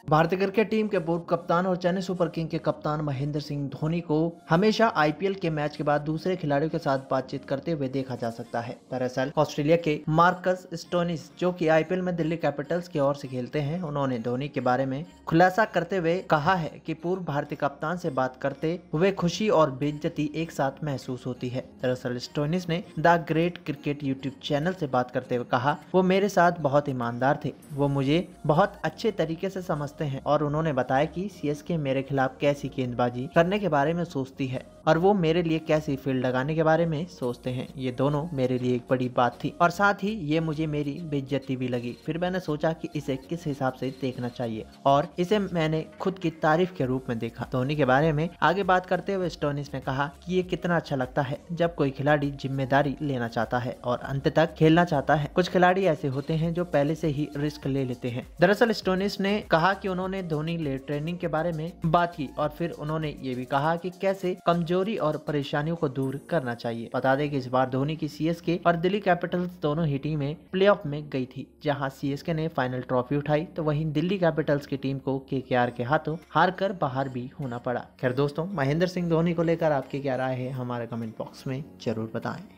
भारतीय cricket team के पूर्व कप्तान और चेन्नई सुपर किंग के कप्तान महेंद्र सिंह धोनी को हमेशा आईपीएल के मैच के बाद दूसरे खिलाड़ियों के साथ बातचीत करते हुए देखा जा सकता है। दरअसल ऑस्ट्रेलिया के मार्कस स्टोनिस, जो कि आईपीएल में दिल्ली कैपिटल्स की ओर से खेलते हैं, उन्होंने धोनी के बारे में खुलासा करते हुए कहा है कि पूर्व भारतीय कप्तान से बात करते हुए खुशी और बेइज्जती एक साथ महसूस होती है। दरअसल स्टोनिस ने the great cricket YouTube channel से बात करते हुए कहा, वो मेरे साथ बहुत ईमानदार थे, वो मुझे बहुत अच्छे तरीके से समझते हैं और उन्होंने बताया कि सीएसके मेरे खिलाफ कैसी गेंदबाजी करने के बारे में सोचती है और वो मेरे लिए कैसी फील्ड लगाने के बारे में सोचते हैं। ये दोनों मेरे लिए एक बड़ी बात थी और साथ ही ये मुझे मेरी बेइज्जती भी लगी। फिर मैंने सोचा कि इसे किस हिसाब से देखना चाहिए और इसे मैंने खुद की तारीफ के रूप में देखा। धोनी के बारे में आगे बात करते हुए स्टोनिस ने कहा कि ये कितना अच्छा लगता है जब कोई खिलाड़ी जिम्मेदारी लेना चाहता है और अंत तक खेलना चाहता है। कुछ खिलाड़ी ऐसे होते हैं जो पहले से ही रिस्क ले लेते हैं। दरअसल स्टोनिस ने कहा कि उन्होंने धोनी ले ट्रेनिंग के बारे में बात की और फिर उन्होंने ये भी कहा कि कैसे कमजोरी और परेशानियों को दूर करना चाहिए। बता दें कि इस बार धोनी की सीएसके और दिल्ली कैपिटल्स दोनों ही टीमें प्लेऑफ में गई थी, जहां सीएसके ने फाइनल ट्रॉफी उठाई तो वहीं दिल्ली कैपिटल्स की टीम को केकेआर के हाथों हार कर बाहर भी होना पड़ा। खैर दोस्तों, महेंद्र सिंह धोनी को लेकर आपकी क्या राय है, हमारे कमेंट बॉक्स में जरूर बताएं।